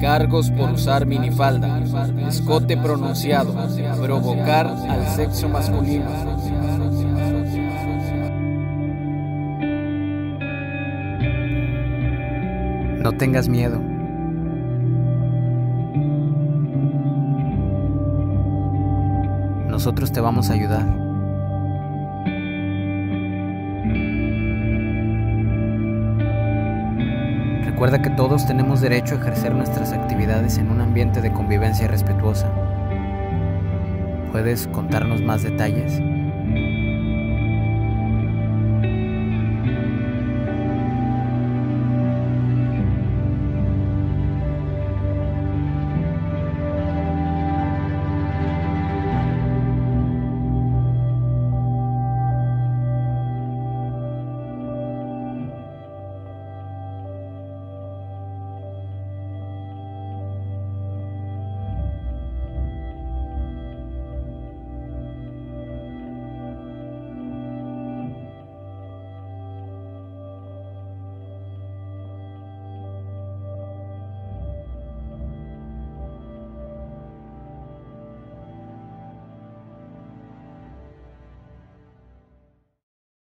cargos por usar minifalda, escote pronunciado, provocar al sexo masculino. No tengas miedo. Nosotros te vamos a ayudar. Recuerda que todos tenemos derecho a ejercer nuestras actividades en un ambiente de convivencia respetuosa. ¿Puedes contarnos más detalles?